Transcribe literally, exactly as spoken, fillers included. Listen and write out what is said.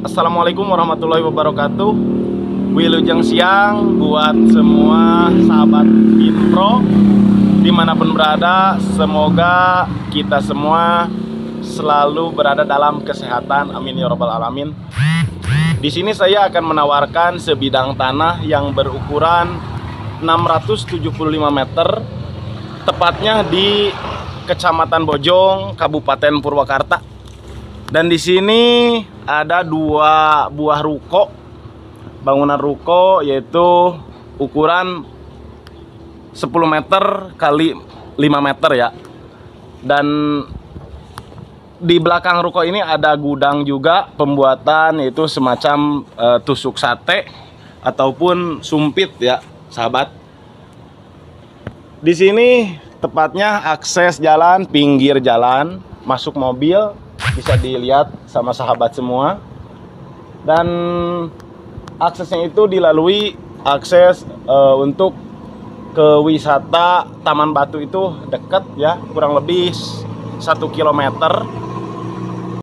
Assalamualaikum warahmatullahi wabarakatuh. Wilujeng siang buat semua sahabat Intro dimanapun berada. Semoga kita semua selalu berada dalam kesehatan, amin ya robbal alamin. Di sini saya akan menawarkan sebidang tanah yang berukuran enam ratus tujuh puluh lima meter, tepatnya di Kecamatan Bojong, Kabupaten Purwakarta. Dan di sini ada dua buah ruko, bangunan ruko, yaitu ukuran sepuluh meter kali lima meter ya. Dan di belakang ruko ini ada gudang juga pembuatan, yaitu semacam e, tusuk sate ataupun sumpit ya, sahabat. Di sini tepatnya akses jalan, pinggir jalan, masuk mobil bisa dilihat sama sahabat semua. Dan aksesnya itu dilalui akses e, untuk ke wisata Taman Batu, itu dekat ya, kurang lebih satu kilometer.